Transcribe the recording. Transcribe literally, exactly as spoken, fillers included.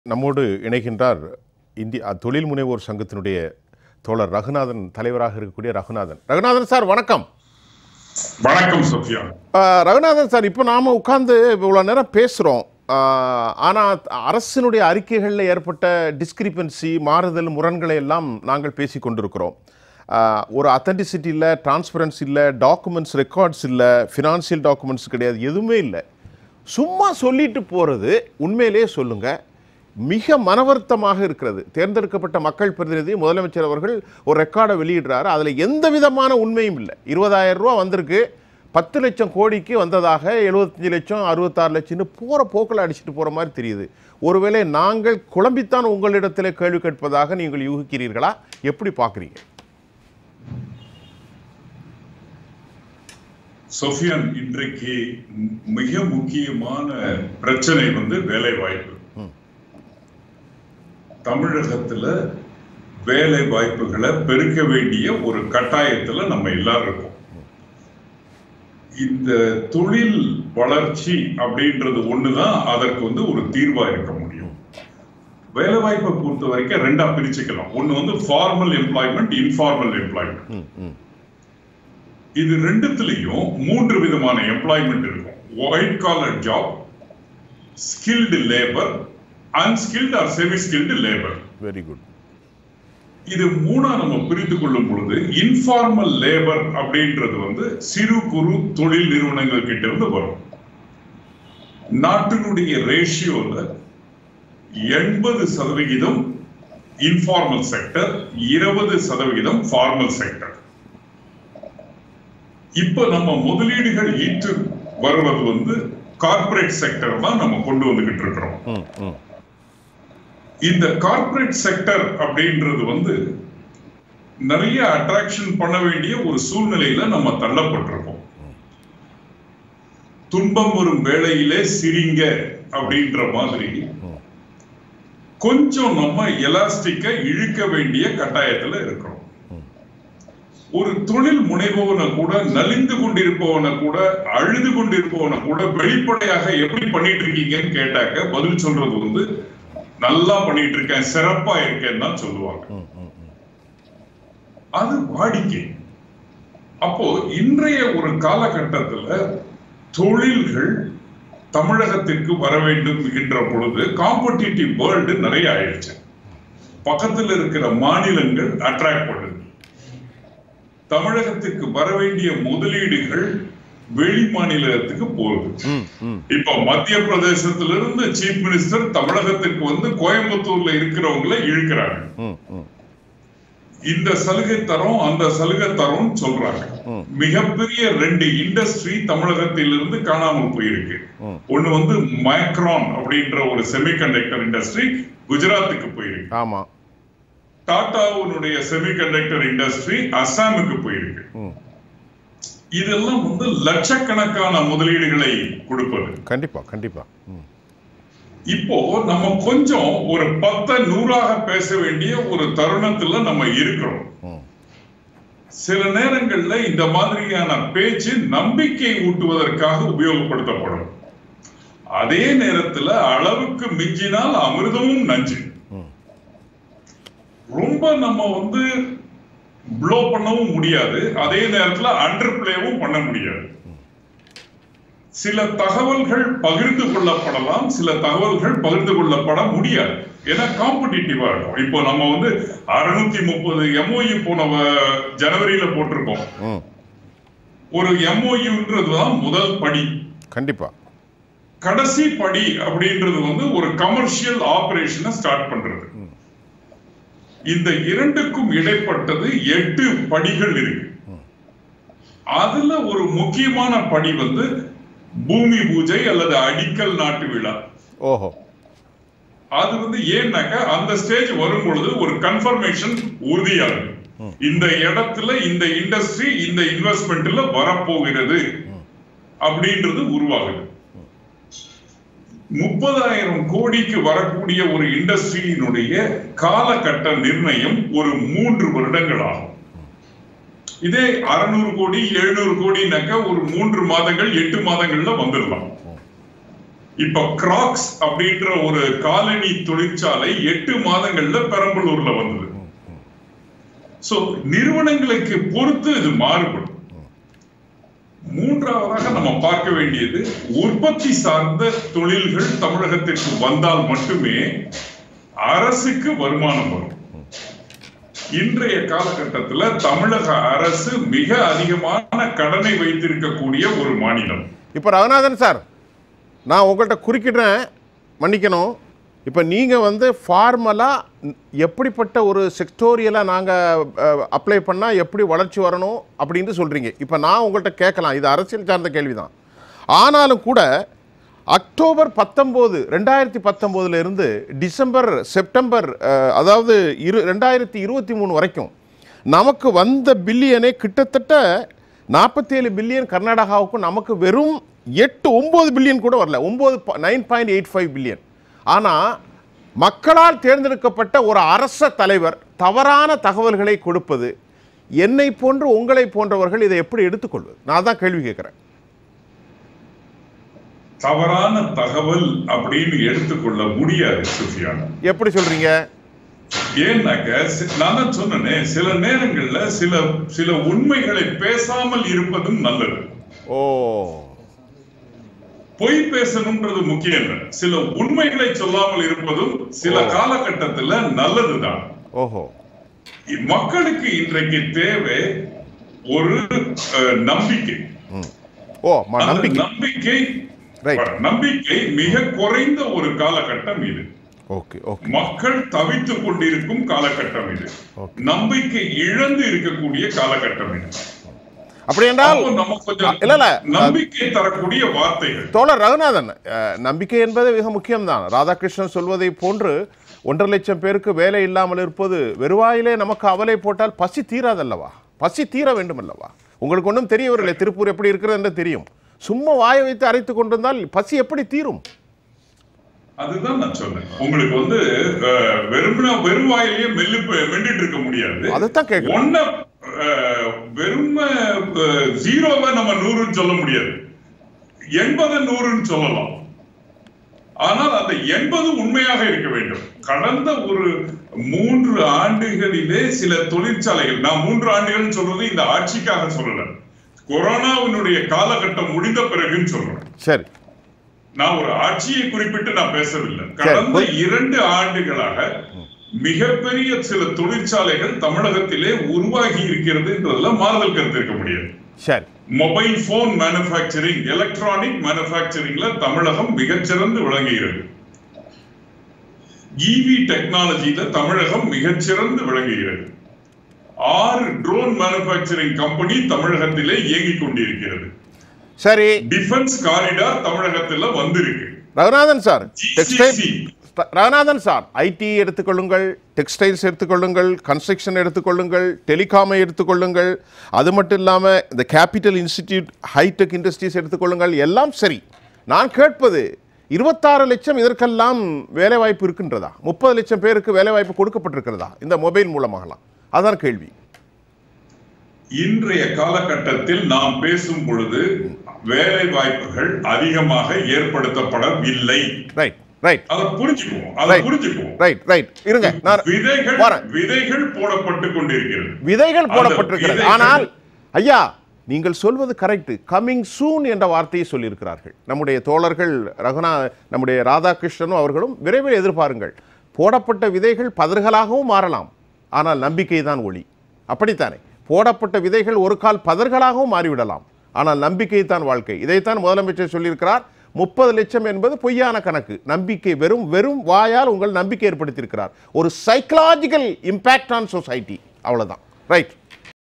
நம்மோடு இணைகின்றார் இந்திய தொழில் முனைவோர் சங்கத்தினுடைய தோழர் ரகுநாதன், தலைவராக இருக்கக்கூடிய ரகுநாதன். ரகுநாதன் சார் வணக்கம். வணக்கம் சோஃபியா. ரகுநாதன் சார், இப்போ நாம் உட்கார்ந்து இவ்வளோ நேரம் பேசுகிறோம். ஆனால் அரசினுடைய அறிக்கைகளில் ஏற்பட்ட டிஸ்கிரிப்பன்சி, மாறுதல், முரண்களை எல்லாம் நாங்கள் பேசி கொண்டிருக்கிறோம். ஒரு அத்தன்டிசிட்டி இல்லை, டிரான்ஸ்பரன்சி இல்லை, டாக்குமெண்ட்ஸ் ரெக்கார்ட்ஸ் இல்லை, ஃபினான்சியல் டாக்குமெண்ட்ஸ் கிடையாது, எதுவுமே இல்லை. சும்மா சொல்லிட்டு போகிறது உண்மையிலே சொல்லுங்கள், மிக மனவருத்தமாக இருக்கிறது. தேர்ந்தெடுக்கப்பட்ட மக்கள் பிரதிநிதி முதலமைச்சர் அவர்கள் ஒரு ரெக்கார்டை வெளியிடுறாரு, அதில் எந்த விதமான உண்மையும் இல்லை. இருபதாயிரம் ரூபா வந்திருக்கு, பத்து லட்சம் கோடிக்கு வந்ததாக, எழுபத்தஞ்சு லட்சம் அறுபத்தாறு லட்சம்னு போகிற போக்கில் அடிச்சுட்டு போகிற மாதிரி தெரியுது. ஒருவேளை நாங்கள் குழம்பித்தான் உங்களிடத்தில் கேள்வி கேட்பதாக நீங்கள் யூகிக்கிறீர்களா? எப்படி பார்க்குறீங்க? சோஃபியான், இன்றைக்கு மிக முக்கியமான பிரச்சனை வந்து வேலை வாய்ப்பு. தமிழகத்துல வேலை வாய்ப்புகளை பெருக்க வேண்டிய ஒரு கட்டாயத்துல நம்ம எல்லாரும் இருக்கோம். இந்த தொழில் வளர்ச்சி அப்படின்றது ஒண்ணுதான் அதற்கு வந்து ஒரு தீர்வா இருக்க முடியும். வேலை வாய்ப்பை பொறுத்த வரைக்கும் ரெண்டா பிரிச்சுக்கலாம். ஒண்ணு வந்து ஃபார்மல் எம்ப்ளாய்மெண்ட், இன்ஃபார்மல் எம்ப்ளாய்மெண்ட். இது ரெண்டுத்துலயும் மூன்று விதமான எம்ப்ளாய்மெண்ட் இருக்கும். White collar job, skilled labour, unskilled or semi skilled labour. Very good. இது மூணா நம்ம பிரித்து கொள்ளும் பொழுது இன்ஃபார்மல் லேபர் அப்படின்றது வந்து சிறு குறு தொழில் நிறுவனங்கள் கிட்ட இருந்து வரும். நாட்டினுடைய ரேஷியோல எண்பது சதவிகிதம் இன்ஃபார்மல் செக்டர், இருபது சதவிகிதம் ஃபார்மல் செக்டர். இப்ப நம்ம முதலீடுகள் ஈட்டு வருவது வந்து கார்பரேட் செக்டர் தான் நம்ம கொண்டு வந்துகிட்டு இருக்கிறோம். இந்த கார்பரேட் செக்டர் அப்படின்றது வந்து நிறைய அட்ராக்ஷன் பண்ண வேண்டிய ஒரு சூழ்நிலையில நம்ம தள்ளப்பட்டிருக்கோம். துன்பம் வரும் வேளையிலே சிரிங்க அப்படின்ற மாதிரி கொஞ்சம் நம்ம எலாஸ்டிக்க இழுக்க வேண்டிய கட்டாயத்துல இருக்கிறோம். ஒரு தொழில் முனைபவனை கூட, நலிந்து கொண்டிருப்பவனை கூட, அழுது கொண்டிருப்பவனை கூட வெளிப்படையாக எப்படி பண்ணிட்டு இருக்கீங்கன்னு கேட்டாக்க பதில் சொல்றது வந்து நல்லா பண்ணிட்டு இருக்கேன், சிறப்பா இருக்கேன்னு தான் சொல்லுவாங்க. அது வாடிக்கை. அப்போ இன்றைய ஒரு காலகட்டத்துல தொழில்கள் தமிழகத்திற்கு வர வேண்டும் என்ற பொழுது காம்படிட்டிவ் வேர்ல்டு நிறைய ஆயிடுச்சு. பக்கத்துல இருக்கிற மாநிலங்கள் அட்ராக்ட் பண்ணுது. தமிழகத்துக்கு வர வேண்டிய முதலீடுகள் வெளி மாநிலத்துக்கு போகுது. இப்ப மத்திய பிரதேசத்திலிருந்து சீஃப் மினிஸ்டர் தமிழகத்துக்கு வந்து கோயம்புத்தூர்ல இருக்கிறவங்களை இழுக்கிறாங்க. இந்த சலுகை தரம், அந்த சலுகை தரம் சொல்றாங்க. மிகப்பெரிய ரெண்டு இண்டஸ்ட்ரி தமிழகத்திலிருந்து காணாமல் போயிருக்கு. ஒண்ணு வந்து மைக்ரான் அப்படின்ற ஒரு செமிகண்டக்டர் இண்டஸ்ட்ரி குஜராத்துக்கு போயிருக்கு. ஆமா. டாடாவுடைய செமிகண்டக்டர் இண்டஸ்ட்ரி அசாமுக்கு போயிருக்கு. இதெல்லாம் வந்து லட்சக்கணக்கான முதலீடுகளை கொடுப்பது. கண்டிப்பா கண்டிப்பா. இப்போ நம்ம கொஞ்சம் ஒரு பத்த நூறாக பேச வேண்டிய ஒரு தருணத்துல நம்ம இருக்கிறோம். சில நேரங்கள்ல இந்த மாதிரியான பேச்சு நம்பிக்கை ஊட்டுவதற்காக உபயோகப்படுத்தப்படும். அதே நேரத்துல அளவுக்கு மிஞ்சினால் அமிர்தமும் நஞ்சு. ரொம்ப நம்ம வந்து ப்ளோ பண்ணவும் முடியாது, அதே நேரத்துல அண்டர் பிளேவும் பண்ண முடியாது. சில தகவல்கள் பகிர்ந்து கொள்ளப்படலாம், சில தகவல்கள் பகிர்ந்து கொள்ளப்பட முடியாது. ஏன்னா காம்படிட்டிவா இருக்கும். இப்போ நம்ம வந்து அறுநூத்தி முப்பது எம்ஓயு போன ஜனவரியில போட்டிருக்கோம். ஒரு எம்ஓயுன்றதுதான் முதல் படி. கண்டிப்பா. கடைசி படி அப்படின்றது வந்து ஒரு கமர்ஷியல் ஆபரேஷனை ஸ்டார்ட் பண்றது. இந்த இரண்டுக்கும் இடைப்பட்டது எட்டு படிகள் இருக்கு. அதுல ஒரு முக்கியமான படி வந்து பூமி பூஜை அல்லது அடிக்கல் நாட்டு விழா. ஓஹோ. அது வந்து ஏன்னாக்க அந்த ஸ்டேஜ் வரும் பொழுது ஒரு கன்ஃபர்மேஷன் உறுதியாகும். இந்த இடத்துல இந்த இண்டஸ்ட்ரி இந்த இன்வெஸ்ட்மெண்ட்ல வரப்போகிறது அப்படின்றது உருவாகுது. முப்பதாயிரம் கோடிக்கு வரக்கூடிய ஒரு இண்டஸ்ட்ரியினுடைய காலகட்ட நிர்ணயம் ஒரு மூன்று வருடங்கள் ஆகும். இதே அறுநூறு கோடி எழுநூறு கோடினாக்க ஒரு மூன்று மாதங்கள் எட்டு மாதங்கள்ல வந்துடலாம். இப்ப கிராக்ஸ் அப்படின்ற ஒரு காலனி தொழிற்சாலை எட்டு மாதங்கள்ல பெரம்பலூர்ல வந்தது. சோ நிறுவனங்களுக்கு பொறுத்து இது மாறுபடும். மூன்றாவதாக நம்ம பார்க்க வேண்டியது உற்பத்தி சார்ந்த தொழில்கள் தமிழகத்திற்கு வந்தால் மட்டுமே அரசுக்கு வருமானம் வரும். இன்றைய காலகட்டத்தில் தமிழக அரசு மிக அதிகமான கடனை வைத்திருக்கக்கூடிய ஒரு மாநிலம். இப்ப ரகுநாதன் சார், நான் உங்கள்கிட்ட குறுக்கிடுறேன், மன்னிக்கணும். இப்போ நீங்கள் வந்து ஃபார்மலாக எப்படிப்பட்ட ஒரு செக்டோரியலாக நாங்கள் அப்ளை பண்ணால் எப்படி வளர்ச்சி வரணும் அப்படின்னு சொல்கிறீங்க. இப்போ நான் உங்கள்கிட்ட கேட்கலாம், இது அரசியல் சார்ந்த கேள்வி தான். ஆனாலும் கூட அக்டோபர் பத்தொம்போது ரெண்டாயிரத்தி பத்தொம்போதுலேருந்து டிசம்பர் செப்டம்பர் அதாவது இரு ரெண்டாயிரத்தி இருபத்தி மூணு வரைக்கும் நமக்கு வந்த பில்லியனே கிட்டத்தட்ட நாற்பத்தேழு பில்லியன் கர்நாடகாவுக்கும் நமக்கு வெறும் எட்டு ஒம்பது பில்லியன் கூட வரல, ஒம்பது nine point eight five billion. ஆனால் மக்களால் தேர்ந்தெடுக்கப்பட்ட ஒரு அரச தலைவர் தவறான தகவல்களை கொடுப்பது, என்னை போன்று உங்களை போன்றவர்கள் இதை எப்படி எடுத்துக்கொள்வது? நான் தான் கேள்வி கேட்கிறேன். தவறான தகவல் அப்படின்னு எடுத்துக்கொள்ள முடியாது சுஃபியான். எப்படி சொல்றீங்க? ஏன்னாக்க நான் தான் சொன்னேன், சில நேரங்கள்ல சில சில உண்மைகளை பேசாமல் இருப்பதும் நல்லது. ஓ, பொய் பேசணும்ன்றது முக்கியம் இல்லை, சில உண்மைகளை சொல்லாமல் இருப்பதும் சில காலகட்டத்தில் நல்லதுதான். ஓஹோ, மக்களுக்கு இன்றைக்கு தேவை ஒரு நம்பிக்கை. ஓ, நம்பிக்கை நம்பிக்கை நம்பிக்கை மிக குறைந்த ஒரு காலகட்டம் இது. மக்கள் தவித்துக் கொண்டிருக்கும் காலகட்டம் இது. நம்பிக்கை இழந்து இருக்கக்கூடிய காலகட்டம் இது. அப்படி என்றால் நம்பிக்கை தரக்கூடிய வார்த்தைகள். தோழர் ரகுநாதன், நம்பிக்கை என்பது மிக முக்கியம்தான். ராதாகிருஷ்ணன் சொல்வதை போன்று ஒன்றரை லட்சம் பேருக்கு வேலை இல்லாமல் இருப்பது வெறுவாயிலே நமக்கு அவலை போட்டால் பசி தீராதல்லவா? பசி தீர வேண்டும் அல்லவா? உங்களுக்கு ஒன்றும் தெரியவில்லை திருப்பூர் எப்படி இருக்கிறது என்று தெரியும். சும்மா வாயை வைத்து அரைத்துக் கொண்டிருந்தால் பசி எப்படி தீரும்? அதுதான் நான் சொன்னேன். உங்களுக்கு வந்து வெறுமனா வெறும் வாயிலேயே மெல்லு மென்னிட்டு இருக்க முடியாது. அதுதான் கேட்கிறேன். ஒன்ன வெறும் ஜீரோவை நம்ம நூறுன்னு சொல்ல முடியாது, எண்பது நூறுன்னு சொல்லலாம். ஆனால் அந்த எண்பது உண்மையாக இருக்க வேண்டும். கடந்த ஒரு மூன்று ஆண்டுகளிலே சில தொழிற்சாலைகள், நான் மூன்று ஆண்டுகள் சொல்றது இந்த ஆட்சிக்காக சொல்லல, கொரோனாவினுடைய காலகட்டம் முடிந்த பிறகுன்னு சொல்றேன். சரி, நான் ஒரு ஆட்சியை குறிப்பிட்டு நான் பேசவில்லை. கடந்த இரண்டு ஆண்டுகளாக மிகப்பெரிய சில தொழிற்சாலைகள் தமிழகத்திலே உருவாகி இருக்கிறது என்றதுல மாறுதல் கருத்து இருக்க முடியாது. சரி, மொபைல் போன் மேனுஃபேக்சரிங், எலக்ட்ரானிக் மேனுஃபேக்சரிங்ல தமிழகம் மிகச்சிறந்து விளங்குகிறது. ஈவி டெக்னாலஜியில தமிழகம் மிகச்சிறந்து விளங்குகிறது. ஆறு ட்ரோன் மேனுஃபேக்சரிங் கம்பெனி தமிழகத்திலே இயங்கிக் கொண்டிருக்கிறது. சரி, டிஃபென்ஸ் காரிடார் தமிழகத்துல வந்திருக்கு. Raghunathan sir, Raghunathan sir, IT எடுத்துக்கொள்ளுங்கள், டெக்ஸ்டைல்ஸ் எடுத்துக்கொள்ளுங்கள், கன்ஸ்ட்ரக்ஷன் எடுத்துக்கொள்ளுங்கள், டெலிகாமை எடுத்துக்கொள்ளுங்கள், அது மட்டும் இல்லாமல் இந்த கேபிட்டல் இன்ஸ்டிடியூட் ஹைடெக் இண்டஸ்ட்ரீஸ் எடுத்துக்கொள்ளுங்கள், எல்லாம் சரி. நான் கேட்பது, இருபத்தாறு லட்சம் இதற்கெல்லாம் வேலை வாய்ப்பு இருக்கின்றதா? முப்பது லட்சம் பேருக்கு வேலை வாய்ப்பு கொடுக்கப்பட்டிருக்கிறதா இந்த மொபைல் மூலமாகலாம்? அதான் கேள்வி. இன்றைய காலகட்டத்தில் நாம் பேசும் பொழுது வேலை வாய்ப்புகள் அதிகமாக ஏற்படுத்தப்படவில்லை. ரைட் ரைட் அதை புரிஞ்சுக்குவோம், அதை புரிஞ்சுக்குவோம். ரைட் ரைட் இருங்க, நான் விதைகள் விதைகள் போடப்பட்டு கொண்டிருக்கிறது, விதைகள் போடப்பட்டிருக்கிறது. ஆனால் ஐயா, நீங்கள் சொல்வது கரெக்ட். கமிங் சூன் என்ற வார்த்தையை சொல்லியிருக்கிறார்கள் நம்முடைய தோழர்கள். ரகுநா நம்முடைய ராதாகிருஷ்ணனும் அவர்களும் விரைவில் எதிர்பாருங்கள். போடப்பட்ட விதைகள் பதர்களாகவும் மாறலாம், ஆனால் நம்பிக்கை தான் ஒளி. அப்படித்தானே? போடப்பட்ட விதைகள் ஒரு கால் பதர்களாகவும் மாறிவிடலாம், ஆனால் நம்பிக்கை தான் வாழ்க்கை. இதைத்தான் முதலமைச்சர் சொல்லியிருக்கிறார். முப்பது லட்சம் என்பது பொய்யான கணக்கு. நம்பிக்கை, வெறும் வெறும் வாயால் உங்கள் நம்பிக்கை ஏற்படுத்தியிருக்கிறார். ஒரு சைக்கலாஜிக்கல் இம்பாக்ட் ஆன் சொசைட்டி, அவ்வளவுதான். ரைட்.